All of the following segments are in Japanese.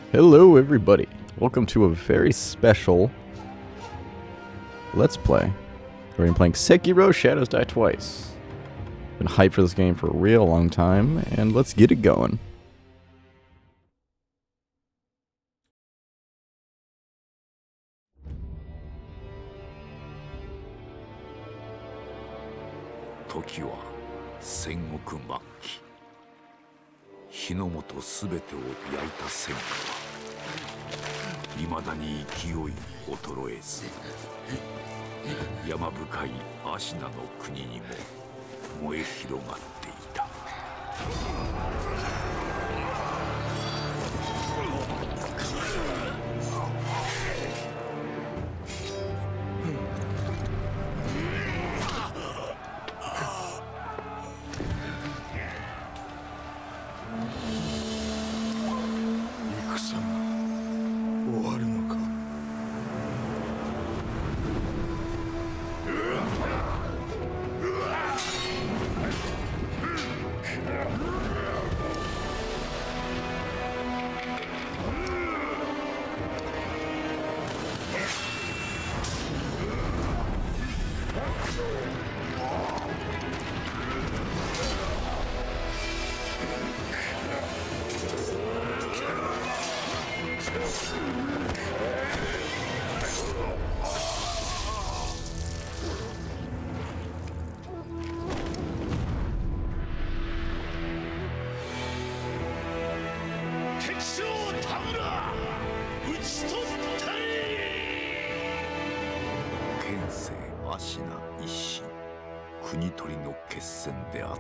Hello everybody, welcome to a very special Let's Play. We're going to be playing Sekiro Shadows Die Twice. Been hyped for this game for a real long time, and let's get it going. Toki wa Sengoku Makki. 日の本すべてを焼いた戦火はいまだに勢い衰えず、山深い芦名の国にも燃え広がっていた。芦名一心、国取りの決戦であった。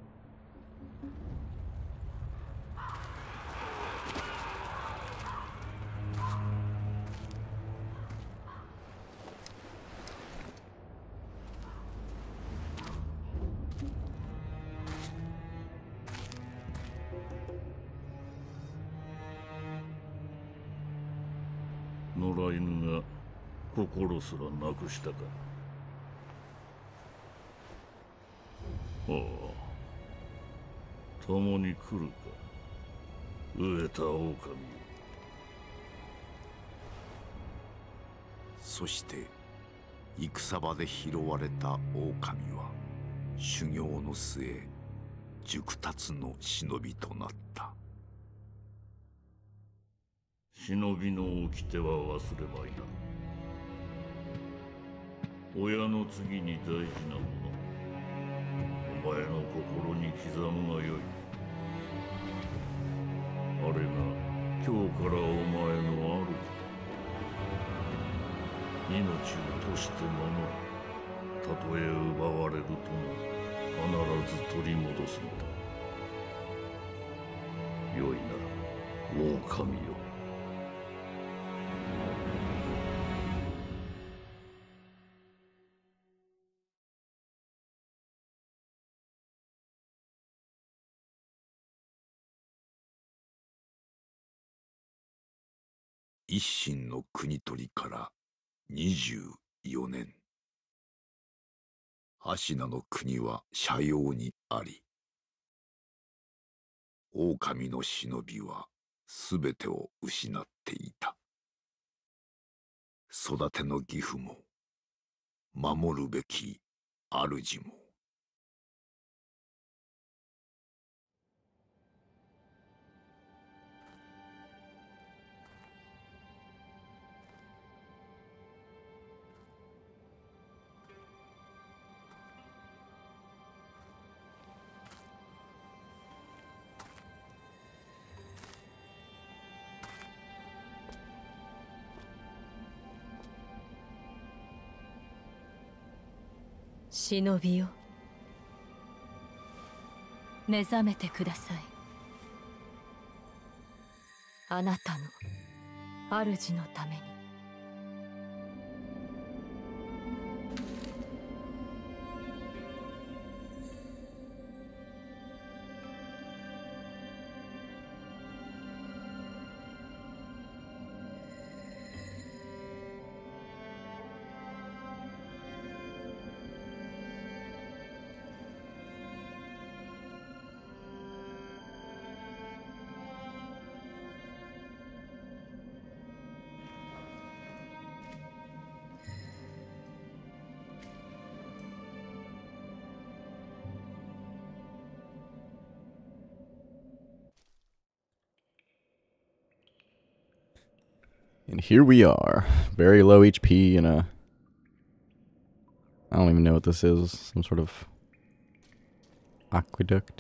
野良犬が心すらなくしたか。ああ、共に来るか、飢えた狼よ。 そして戦場で拾われた狼は修行の末熟達の忍びとなった。 忍びの掟は忘れまいな。親の次に大事なもの、お前の心に刻むがよい。あれが今日からお前の主だ。命を賭して守り、たとえ奪われるとも必ず取り戻すのだ。よいなら狼よ。 一心の国取りから24年。芦名の国は斜陽にあり、狼の忍びはすべてを失っていた。育ての義父も守るべき主も。 忍びよ、目覚めてください。あなたの主のために。 And here we are. Very low HP in a... I don't even know what this is. Some sort of... aqueduct.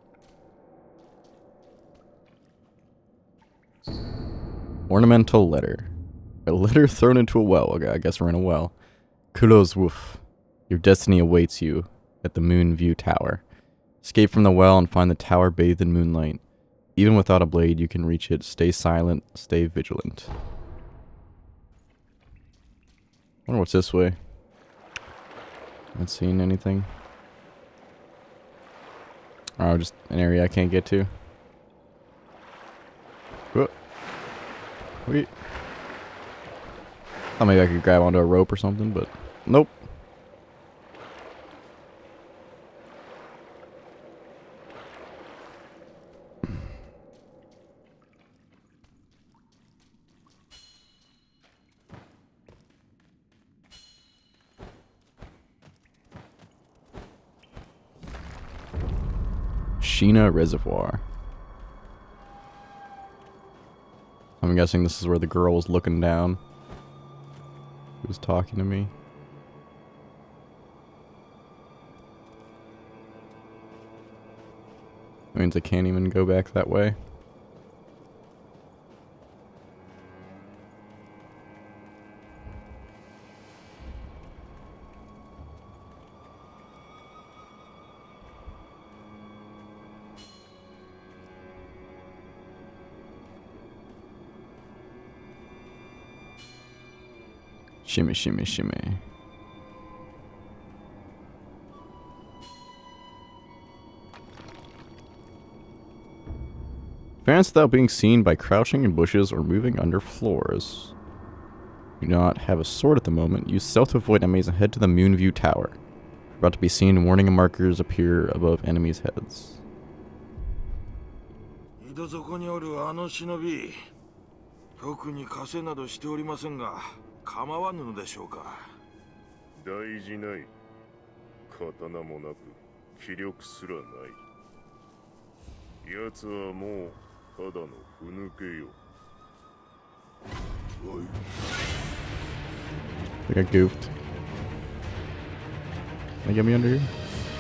Ornamental letter. A letter thrown into a well. Okay, I guess we're in a well. Kudos Woof. Your destiny awaits you at the Moon View Tower. Escape from the well and find the tower bathed in moonlight. Even without a blade, you can reach it. Stay silent. Stay vigilant. I wonder what's this way. Not seeing anything. Oh, just an area I can't get to. Whoa. Wait. Thought maybe I could grab onto a rope or something, but nope. Sheena Reservoir. I'm guessing this is where the girl was looking down. She was talking to me. That means I can't even go back that way. Shimmy, shimmy, shimmy. Advance without being seen by crouching in bushes or moving under floors. You do not have a sword at the moment. Use stealth to avoid enemies and head to the Moonview Tower. About to be seen, warning markers appear above enemies' heads. 井戸底におるあの忍び、特に稼などしておりませんが、構わぬのでしょうか。大事ない。刀もなく、気力すらない。奴はもうただのふぬけよ。 I think I goofed. Can I get me under here?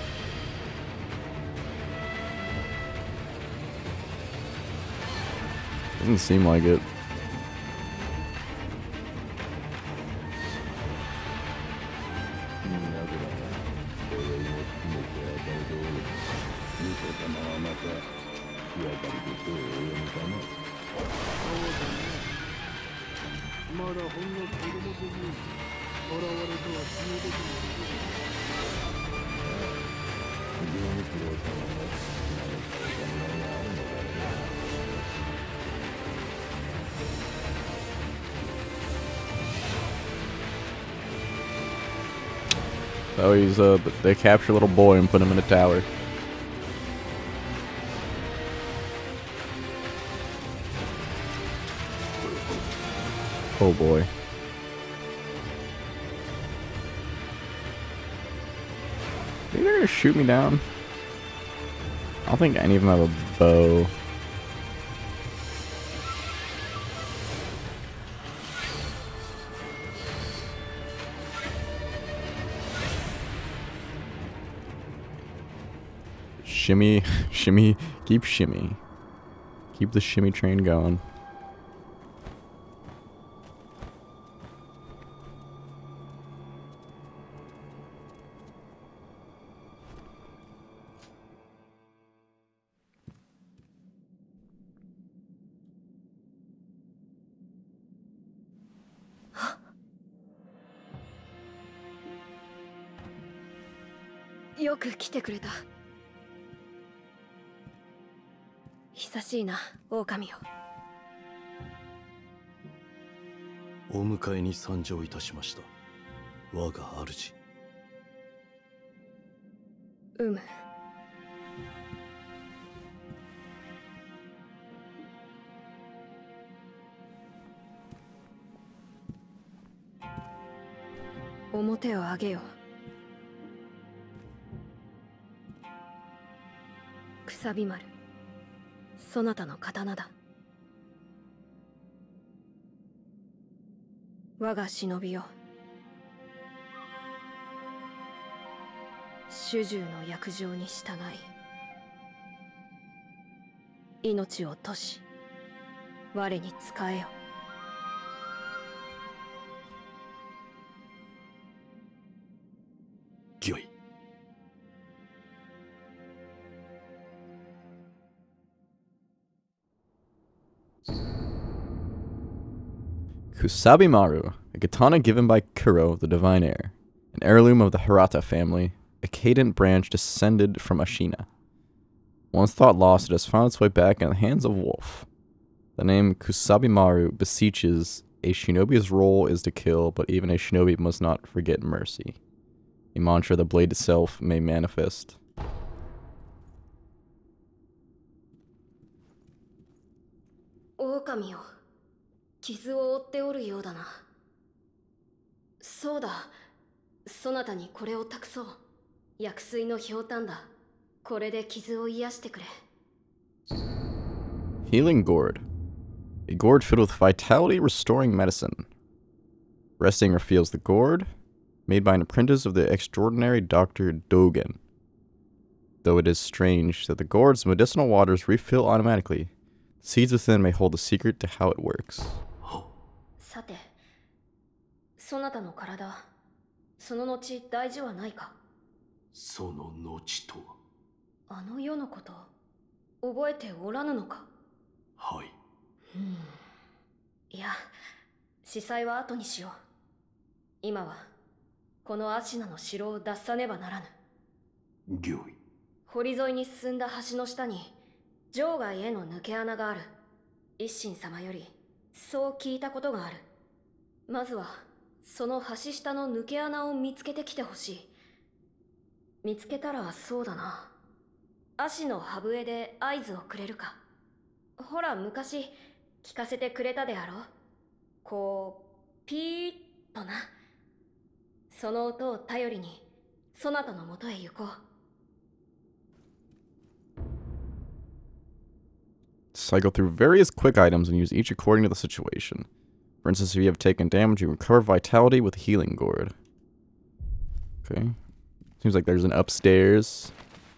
Doesn't seem like it. So he's they capture a little boy and put him in a tower. Oh boy. Think they're gonna shoot me down? I don't think any of them have a bow. Shimmy, shimmy, keep shimmy. Keep the shimmy train going. よく来てくれた。久しいな、狼よ。 お迎えに参上いたしました。我が主。 表を上げよ。くさび丸、そなたの刀だ。 我が忍びよ。主従の約定に従い、命を賭し、我に仕えよ。 御意。 Kusabimaru, a katana given by Kuro, the divine heir, an heirloom of the Hirata family, a cadent branch descended from Ashina. Once thought lost, it has found its way back in the hands of Wolf. The name Kusabimaru beseeches a shinobi's role is to kill, but even a shinobi must not forget mercy. A mantra the blade itself may manifest. 狼よ、傷を負っておるようだな。そうだ、そなたにこれを託そう。薬水のひょうたんだ。これで傷を癒してくれ。 Healing Gourd. A gourd filled with vitality restoring medicine. Resting reveals the gourd, made by an apprentice of the extraordinary Dr. Dogen. Though it is strange that the gourd's medicinal waters refill automatically, seeds within may hold the secret to how it works. さて、そなたの体、その後大事はないか？ その後とは。 あの世のこと、覚えておらぬのか？ はい。 いや、司祭は後にしよう。今は、このアシナの城を脱さねばならぬ。 御意。 堀沿いに進んだ橋の下に、場外への抜け穴がある。一心様より、そう聞いたことがある。まずは、その橋下の抜け穴を見つけてきてほしい。見つけたらそうだな。足の歯笛で合図をくれるか。ほら、昔、聞かせてくれたであろう。こう、ピーッとな。その音を頼りに、そなたのもとへ行こう。 Cycle through various quick items and use each according to the situation. For instance, if you have taken damage, you recover vitality with Healing Gourd. Okay. Seems like there's an upstairs.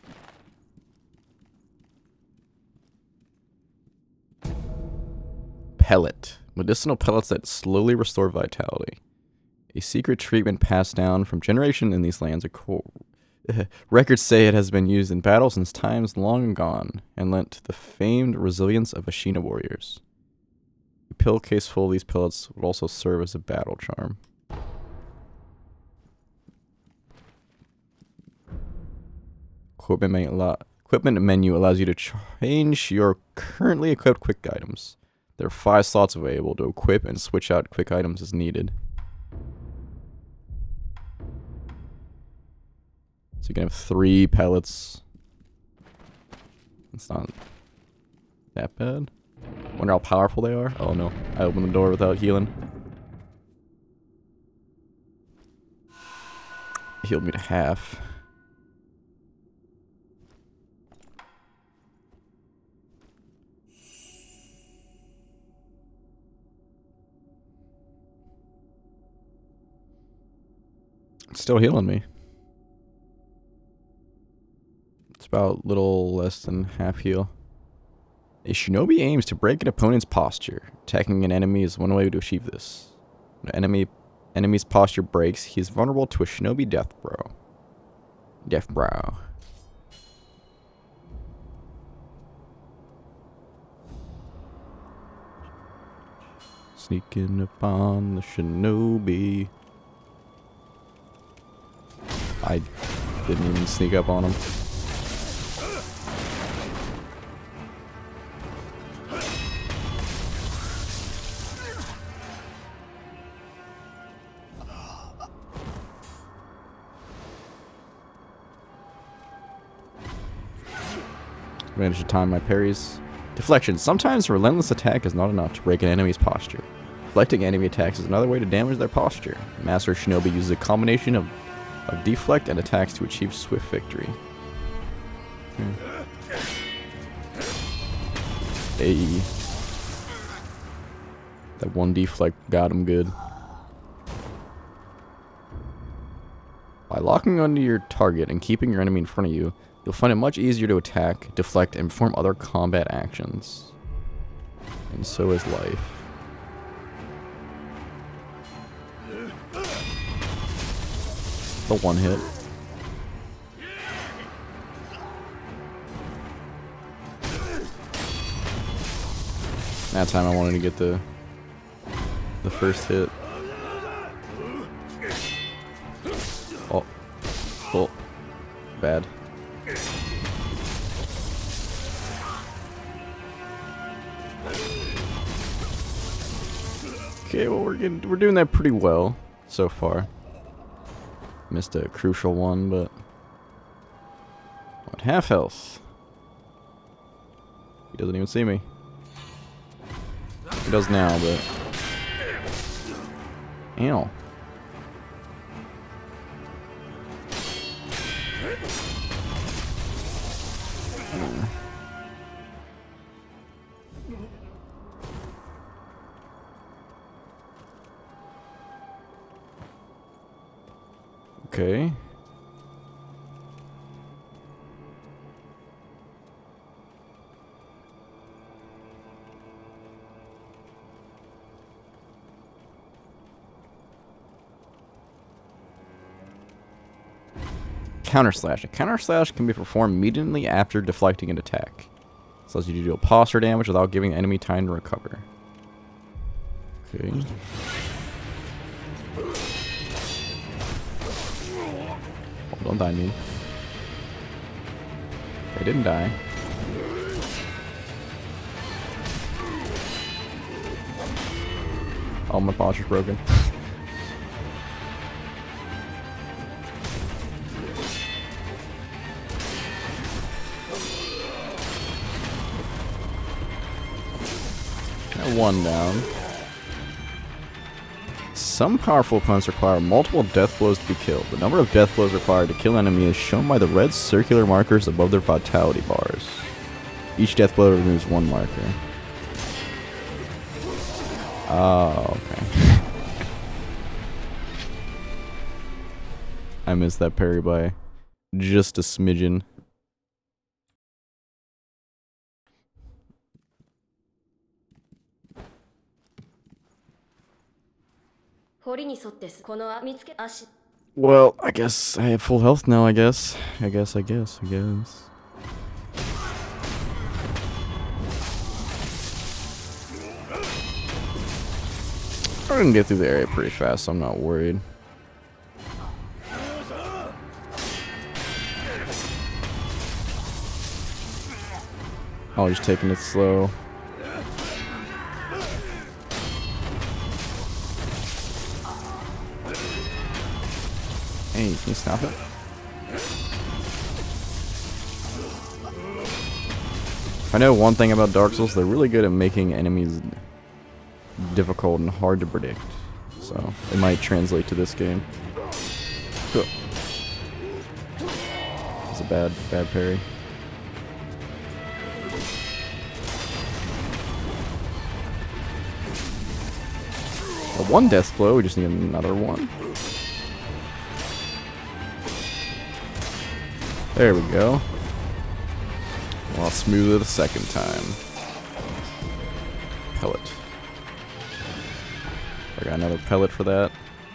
Pellet. Medicinal pellets that slowly restore vitality. A secret treatment passed down from generation in these lands. Records say it has been used in battle since times long gone, and lent the famed resilience of Ashina warriors. A pill case full of these pellets would also serve as a battle charm. Equipment menu allows you to change your currently equipped quick items. There are 5 slots available to equip and switch out quick items as needed. So you can have 3 pellets. It's not that bad. Wonder how powerful they are. Oh no, I opened the door without healing. Healed me to half. It's still healing me. It's about a little less than half heal. A shinobi aims to break an opponent's posture. Attacking an enemy is one way to achieve this. When an enemy's posture breaks, he is vulnerable to a shinobi death brow. Sneaking upon the shinobi. I didn't even sneak up on him. Managed to time my parries. Deflection. Sometimes a relentless attack is not enough to break an enemy's posture. Deflecting enemy attacks is another way to damage their posture. Master Shinobi uses a combination of deflect and attacks to achieve swift victory. Hey. That one deflect got him good. By locking onto your target and keeping your enemy in front of you, you'll find it much easier to attack, deflect, and perform other combat actions. And so is life. The one hit. That time I wanted to get the first hit. Oh. Oh. Bad. Okay, well we're doing that pretty well so far. Missed a crucial one, but what, half health. He doesn't even see me. He does now, but ow. Okay. Counter slash. A counter slash can be performed immediately after deflecting an attack. This allows you to deal posture damage without giving the enemy time to recover. Okay. Oh, don't die, me. They didn't die. Oh, my posture's broken. One down. Some powerful opponents require multiple death blows to be killed. The number of death blows required to kill an enemy is shown by the red circular markers above their vitality bars. Each death blow removes one marker. Oh, okay. I missed that parry by just a smidgen. Well, I guess I have full health now, I guess. I guess. I can get through the area pretty fast, so I'm not worried. Oh, just taking it slow. Hey, can you stop it? I know one thing about Dark Souls, they're really good at making enemies difficult and hard to predict. So, it might translate to this game. Cool. It's a bad parry. One death blow, we just need another one. There we go. Well, I'll smooth it a second time. Pellet. I got another pellet for that.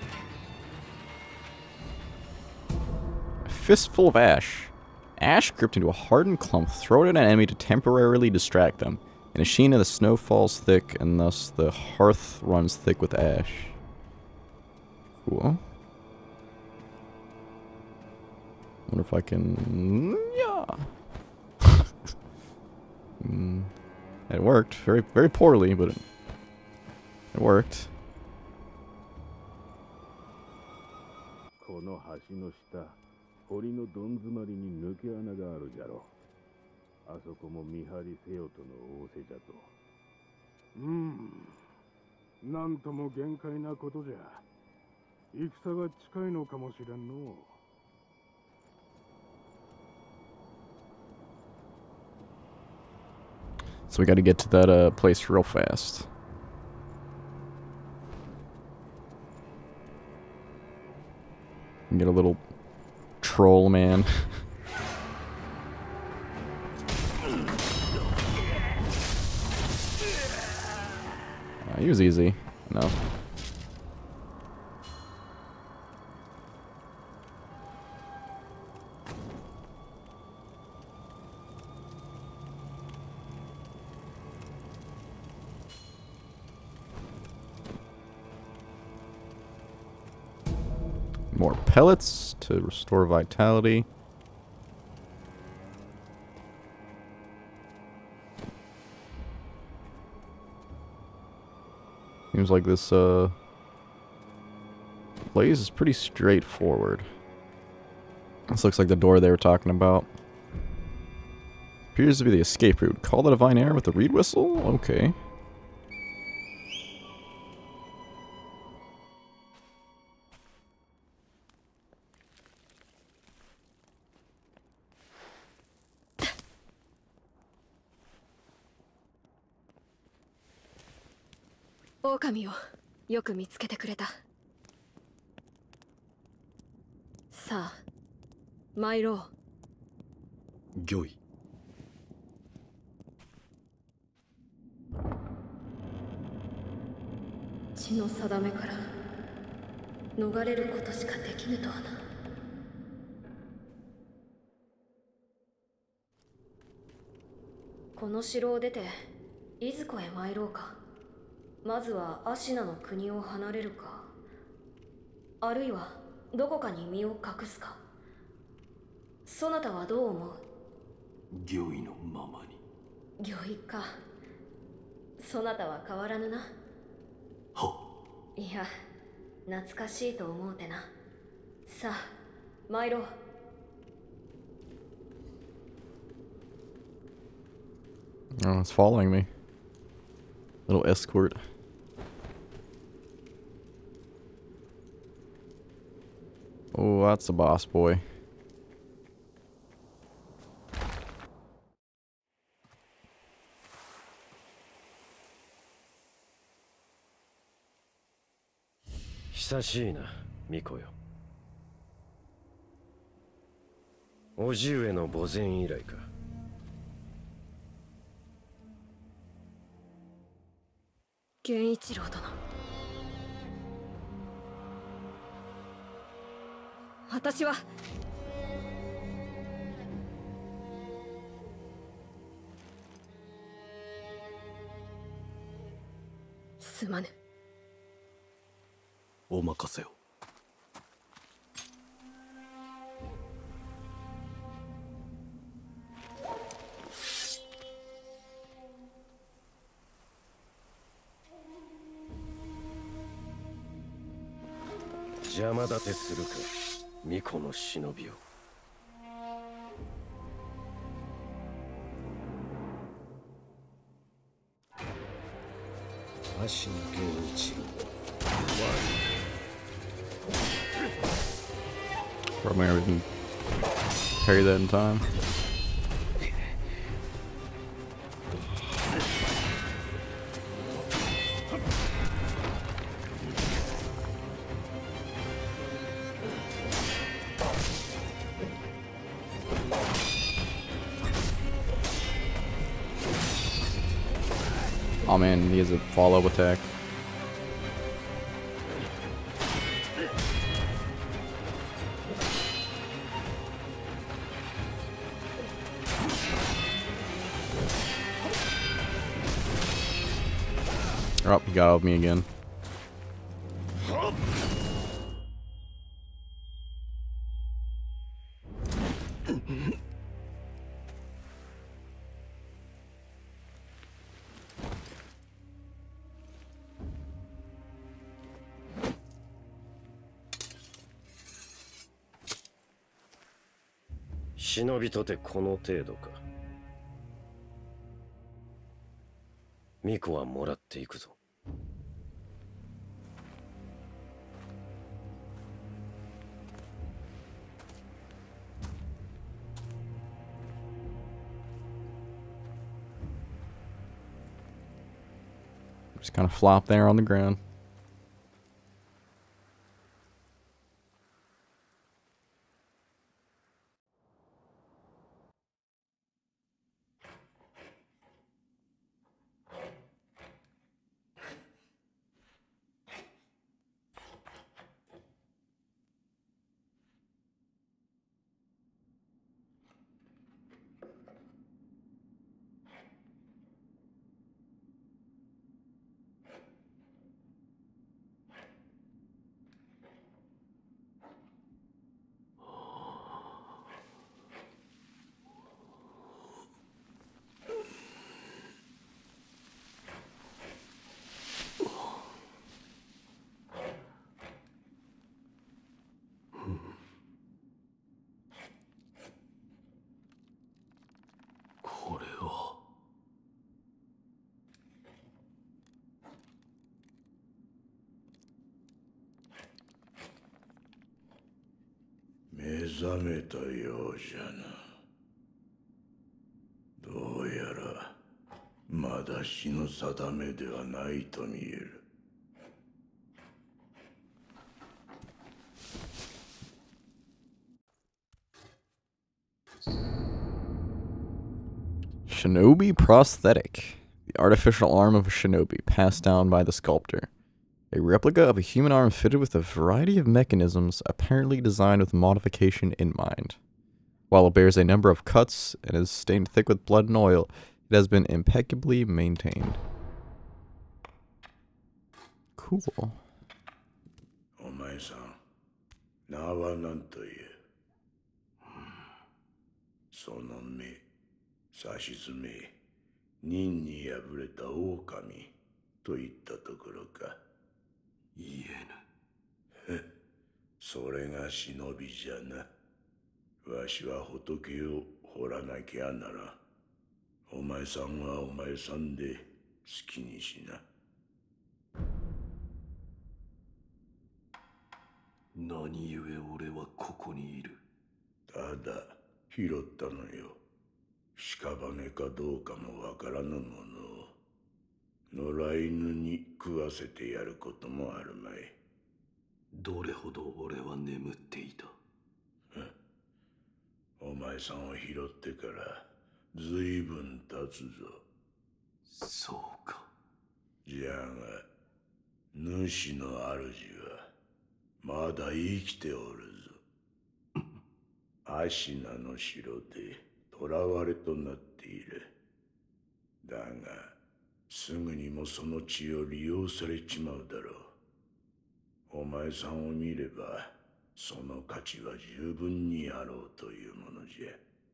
A fistful of ash. Ash gripped into a hardened clump, throw it at an enemy to temporarily distract them. In a sheen of the snow falls thick, and thus the hearth runs thick with ash. Cool. Wonder if I can... Yeah. It worked. Very, very poorly, but it worked. この橋の下、堀のどん詰まりに抜け穴があるじゃろ。あそこも見張りせよとの仰せじゃと。なんとも限界なことじゃ。戦が近いのかもしれんの。 So we got to get to that place real fast. And get a little troll man. He was easy. No. More pellets to restore vitality. Seems like this place is pretty straightforward. This looks like the door they were talking about. Appears to be the escape route. Call the divine air with the reed whistle? Okay. 狼をよく見つけてくれた。さあ、参ろう。 御意。 血の定めから逃れることしかできぬとはな。この城を出ていずこへ参ろうか。まずはアシナの国を離れるか、あるいはどこかに身を隠すか。そなたはどう思う？ 御意のままに。 御意か。そなたは変わらぬな。いや、懐かしいと思うてな。さあ、参ろう。 Oh, it's following me. Little escort. Oh, that's the boss boy. 久しいな、ミコよ。叔父上の墓前以来か。 源一郎殿。私はすまぬ。 お任せを。 邪魔立てするか、巫女の忍びを。足の源一郎。 Probably never can parry that in time. Oh man, he has a follow-up attack. Oh, he got out of me again. « 忍びとてこの程度か。巫女はもらっていくぞ。 Just kind of flop there on the ground. 覚めたようじゃな。どうやらまだ日の定めではないと見える。 Shinobi prosthetic. The artificial arm of a shinobi passed down by the sculptor. A replica of a human arm fitted with a variety of mechanisms apparently designed with modification in mind. While it bears a number of cuts and is stained thick with blood and oil, it has been impeccably maintained. Cool. お前さん、名は何という？その目、さしずめ、任に敗れた狼といったところか。 言えぬ。 それが忍びじゃな。わしは仏を掘らなきゃならん。お前さんはお前さんで好きにしな。 何故俺はここにいる？ ただ拾ったのよ。屍かどうかもわからぬものを野良犬に食わせてやることもあるまい。 どれほど俺は眠っていた？ お前さんを拾ってからずいぶん経つぞ。 そうか。 じゃが主の主はまだ生きておるぞ。アシナの城で囚われとなっている。だがすぐにもその血を利用されちまうだろう。お前さんを見ればその価値は十分にあろうというものじゃ。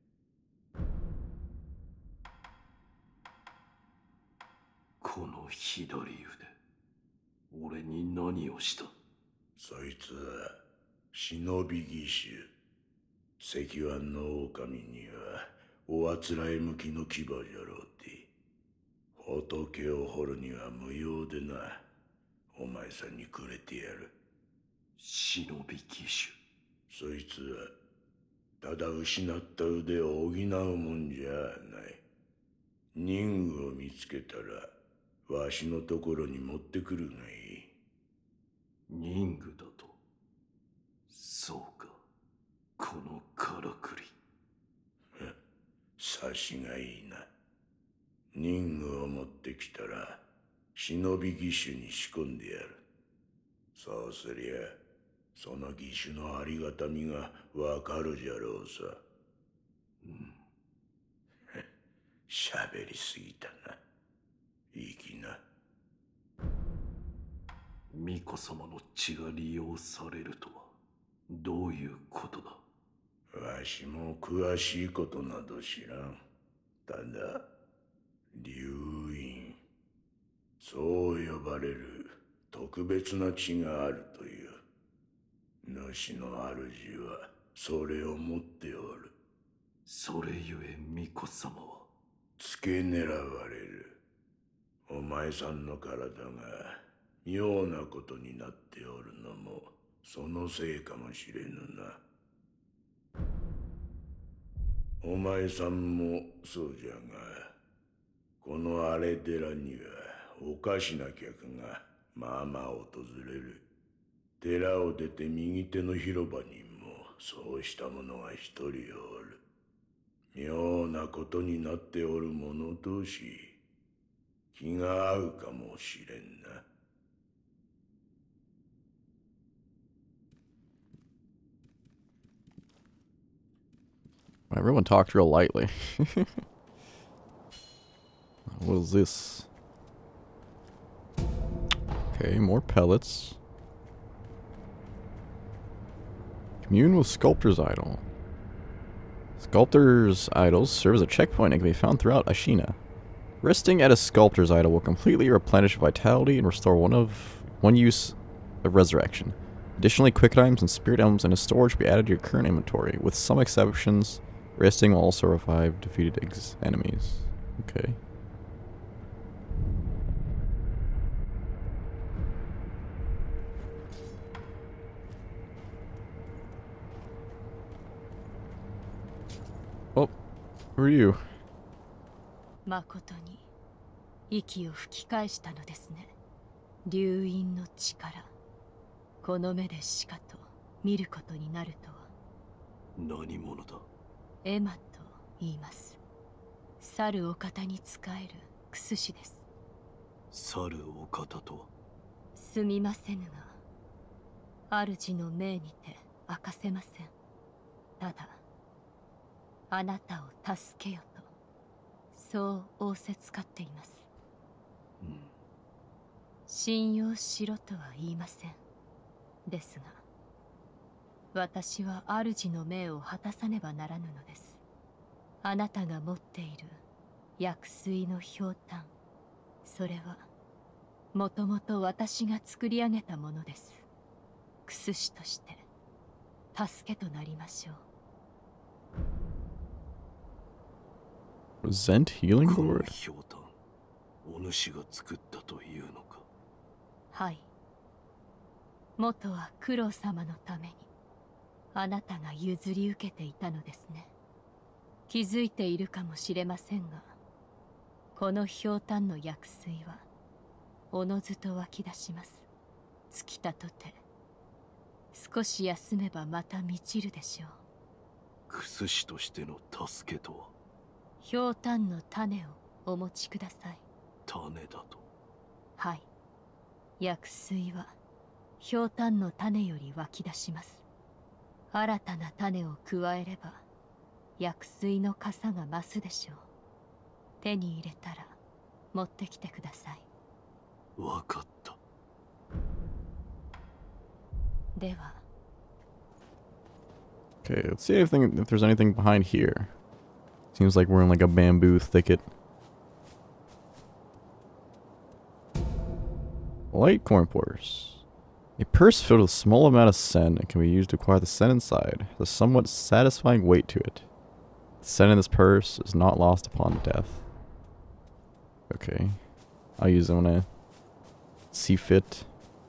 この左腕、俺に何をした？ そいつは忍び義手。石腕の狼にはおあつらえ向きの牙じゃろうて。仏を掘るには無用でな。お前さんにくれてやる。 忍び義そいつはただ失った腕を補うもんじゃない。任具を見つけたらわしのところに持ってくるがいい。 任具だと？そうか。このからくり。 察しがいいな。任具を持ってきたら忍び義手に仕込んでやる。そうすりゃその義手のありがたみがわかるじゃろうさ。喋りすぎたな。いい気な。 巫女様の血が利用されるとはどういうことだ？ わしも詳しいことなど知らん。ただ流院、そう呼ばれる特別な血があるという。主の主はそれを持っておる。 それゆえ巫女様は付け狙われる。お前さんの体が妙なことになっておるのもそのせいかもしれぬな。お前さんもそうじゃが、この荒れ寺にはおかしな客がまあまあ訪れる。寺を出て右手の広場にもそうした者が一人おる。妙なことになっておる者同士、気が合うかもしれんな。 Everyone talked real lightly. What is this? Okay, more pellets. Commune with Sculptor's Idol. Sculptor's Idols serve as a checkpoint and can be found throughout Ashina. Resting at a Sculptor's Idol will completely replenish vitality and restore one use of Resurrection. Additionally, quick items and spirit emblems in a storage will be added to your current inventory. With some exceptions, resting will also revive defeated enemies. Okay. Who are you? 誠に息を吹き返したのですね。流因の力、この目でしかと見ることになるとは。 何者だ？ エマと言います。猿お方に仕えるクス氏です。 猿お方とは？ すみませぬが、主の命にて明かせません。ただ、あなたを助けよと、そう仰せつかっています。信用しろとは言いません。ですが、私は主の命を果たさねばならぬのです。あなたが持っている薬水のひょうたん、それはもともと私が作り上げたものです。クス氏として助けとなりましょう。 Zent healing この board? ひょうたん、お主が作ったというのか？ はい。元はクロウ様のためにあなたが譲り受けていたのですね。気づいているかもしれませんが、このひょうたんの薬水はおのずと湧き出します。尽きたとて少し休めばまた満ちるでしょう。 クス氏としての助けとは？ ひょうたんの種をお持ちください。 種だと？ はい。薬水はひょうたんの種より湧き出します。新たな種を加えれば薬水の傘が増すでしょう。手に入れたら持ってきてください。 わかった。 では。 Okay, let's see if there's anything behind here. Seems like we're in like a bamboo thicket. Light corn pores. A purse filled with a small amount of sen and can be used to acquire the sen inside. Has a somewhat satisfying weight to it. The sen in this purse is not lost upon death. Okay. I'll use it when I see fit.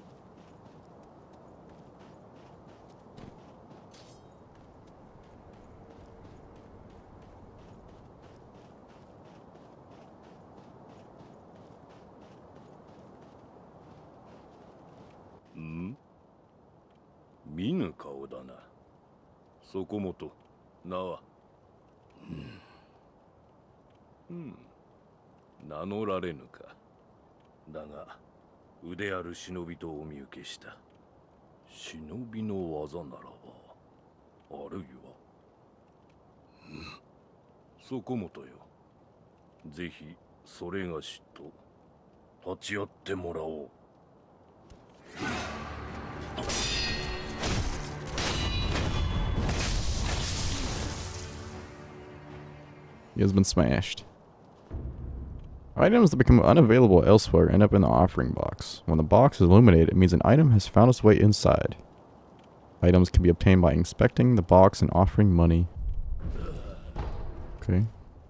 Hmm? 見ぬ顔だな。そこもと、名は。名乗られぬか。だが、腕ある忍びとお見受けした。忍びの技ならば、あるいは。そこもとよ。ぜひ、それがしと、立ち会ってもらおう。 He has been smashed. Items that become unavailable elsewhere end up in the offering box. When the box is illuminated, it means an item has found its way inside. Items can be obtained by inspecting the box and offering money. Okay.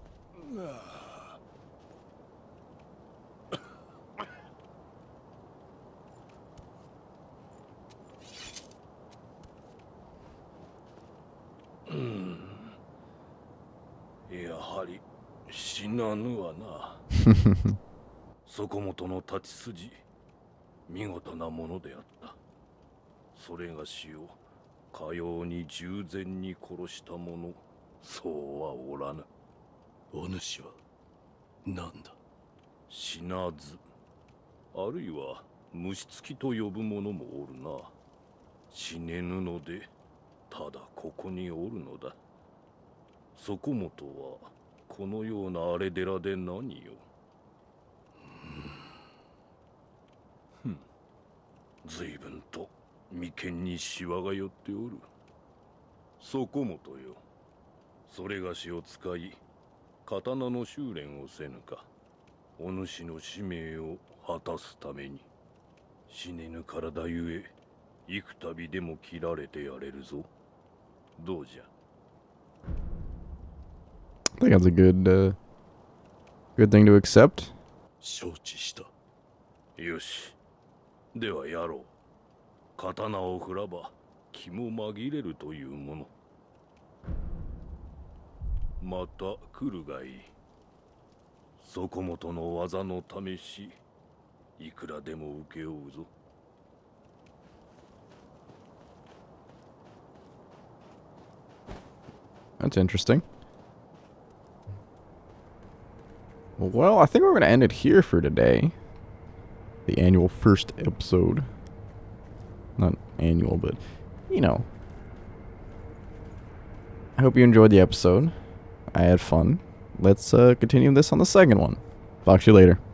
Yeah. 死なぬわな。そこもとの立ち筋、見事なものであった。それがしをかように従前に殺した者、そうはおらぬ。 お主は何だ？ 死なず、あるいは虫つきと呼ぶ者もおるな。死ねぬので、ただここにおるのだ。そこもとはこのような荒れ寺で何よ。随分と眉間にシワが寄っておる。そこもとよ。それがしを使い、刀の修練をせぬか。お主の使命を果たすために。死ねぬ体ゆえ、幾度でも切られてやれるぞ。どうじゃ。 I think that's a good thing to accept. 承知した。 よし。ではやろう。刀を振らば気も紛れるというもの。 また来るがいい。そこもとの技の試し、いくらでも請け負うぞ。 That's interesting. Well, I think we're going to end it here for today. The annual first episode. Not annual, but, you know. I hope you enjoyed the episode. I had fun. Let's continue this on the second one. Talk to you later.